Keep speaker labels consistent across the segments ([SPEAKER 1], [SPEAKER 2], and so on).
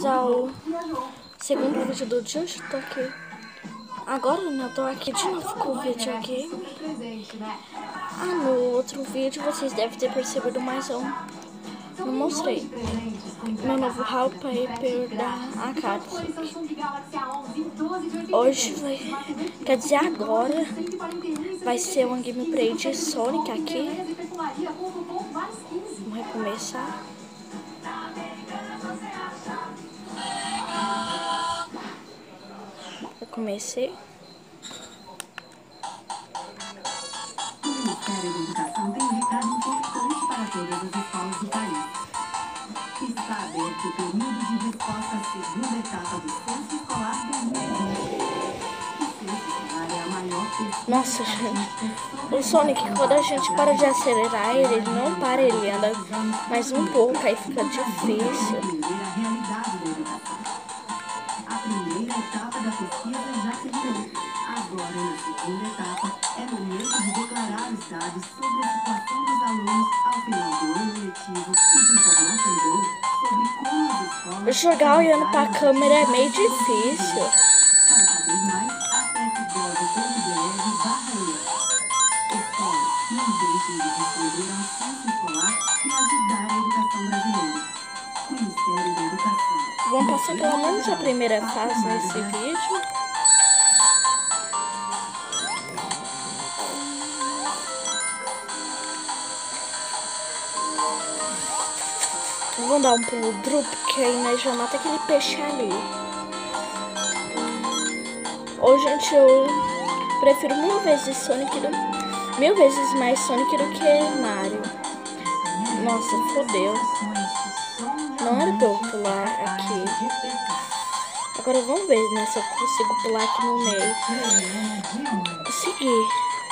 [SPEAKER 1] ao segundo vídeo do dia. Eu tô aqui. Agora eu tô aqui de novo com o videogame. No outro vídeo vocês devem ter percebido, mas eu não mostrei meu novo wallpaper da Akatsuki. Hoje vai, quer dizer agora, vai ser uma gameplay de Sonic aqui. Vamos recomeçar. Eu comecei.
[SPEAKER 2] O Ministério da Educação tem um recado importante para todas as escolas do país. Está aberto o período de resposta à segunda etapa do censo escolar 2020. O censo escolar é a maior pesquisa.
[SPEAKER 1] Nossa, gente. O Sonic, quando a gente para de acelerar ele não para, ele anda mais um pouco, aí fica difícil.
[SPEAKER 2] A primeira etapa da pesquisa já terminou. Agora, na segunda etapa, é momento de declarar os dados sobre a situação dos alunos ao final do ano letivo e de informar também sobre como as escolas...
[SPEAKER 1] Jogar olhando para a câmera é meio difícil.
[SPEAKER 2] Para saber mais, acesse gov.br/eu. Escolas, não deixem de responder ao censo escolar e ajudar a educação brasileira. Ministério da Educação.
[SPEAKER 1] Vamos passar pelo menos a primeira fase nesse vídeo. Vamos dar um pulo duplo, porque aí nós já mata aquele peixe ali. Ô, gente, eu prefiro mil vezes mais Sonic do que Mario. Nossa, fodeu. Não era pra eu pular aqui. Agora vamos ver, né, se eu consigo pular aqui no meio. Consegui.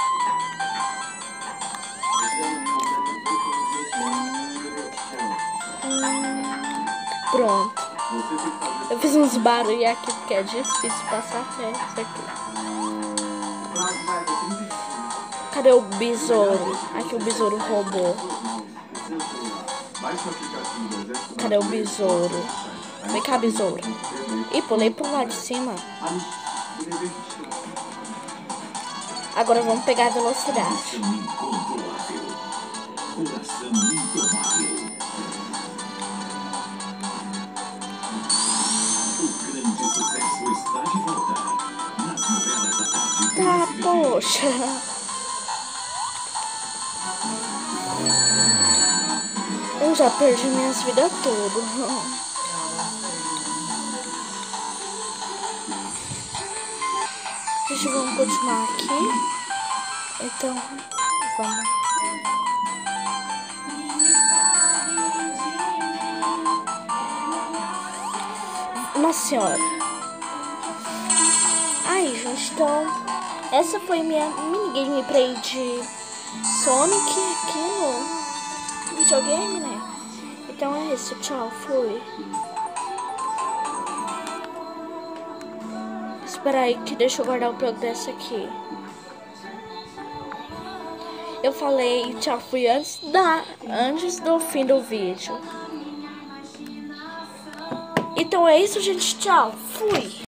[SPEAKER 1] Pronto. Eu fiz uns barulhos aqui porque é difícil passar até isso aqui. Cadê o besouro? Aqui o besouro roubou. Cadê o besouro? Vem cá, besouro. Ih, pulei pro lado de cima. Agora vamos pegar a velocidade. Tá, poxa. Eu já perdi minhas vidas todas. Gente, vamos continuar aqui. Então, vamos. Nossa senhora. Aí, gente, então essa foi minha mini gameplay de Sonic aqui no videogame, né? Então é isso, tchau, fui. Espera aí que deixa eu guardar o progresso aqui. Eu falei tchau, fui antes do fim do vídeo. Então é isso, gente, tchau, fui.